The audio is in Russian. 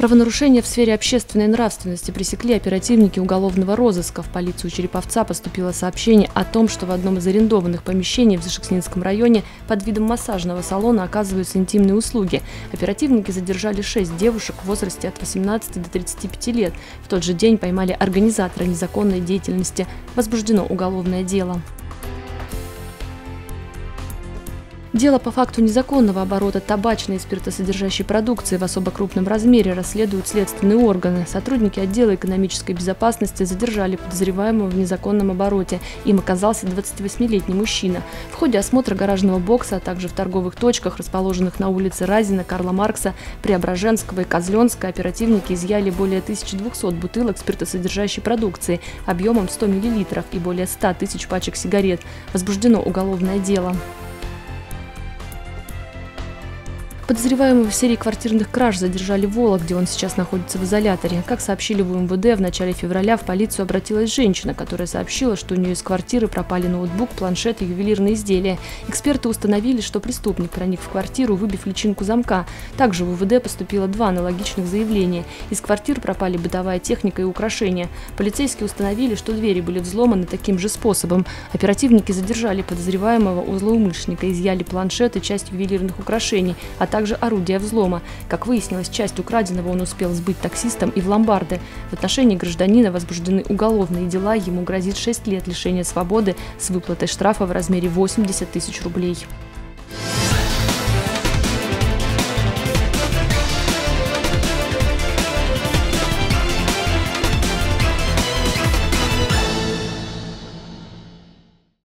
Правонарушения в сфере общественной нравственности пресекли оперативники уголовного розыска. В полицию Череповца поступило сообщение о том, что в одном из арендованных помещений в Зашекснинском районе под видом массажного салона оказываются интимные услуги. Оперативники задержали 6 девушек в возрасте от 18 до 35 лет. В тот же день поймали организатора незаконной деятельности. Возбуждено уголовное дело. Дело по факту незаконного оборота табачной и спиртосодержащей продукции в особо крупном размере расследуют следственные органы. Сотрудники отдела экономической безопасности задержали подозреваемого в незаконном обороте. Им оказался 28-летний мужчина. В ходе осмотра гаражного бокса, а также в торговых точках, расположенных на улице Разина, Карла Маркса, Преображенского и Козленска, оперативники изъяли более 1200 бутылок спиртосодержащей продукции объемом 100 мл и более 100 тысяч пачек сигарет. Возбуждено уголовное дело. Подозреваемого в серии квартирных краж задержали в Вологде, он сейчас находится в изоляторе. Как сообщили в УМВД, в начале февраля в полицию обратилась женщина, которая сообщила, что у нее из квартиры пропали ноутбук, планшет и ювелирные изделия. Эксперты установили, что преступник проник в квартиру, выбив личинку замка. Также в УВД поступило 2 аналогичных заявления. Из квартир пропали бытовая техника и украшения. Полицейские установили, что двери были взломаны таким же способом. Оперативники задержали подозреваемого у злоумышленника, изъяли планшет и часть ювелирных украшений, а также орудия взлома. Как выяснилось, часть украденного он успел сбыть таксистам и в ломбарды. В отношении гражданина возбуждены уголовные дела, ему грозит 6 лет лишения свободы с выплатой штрафа в размере 80 тысяч рублей.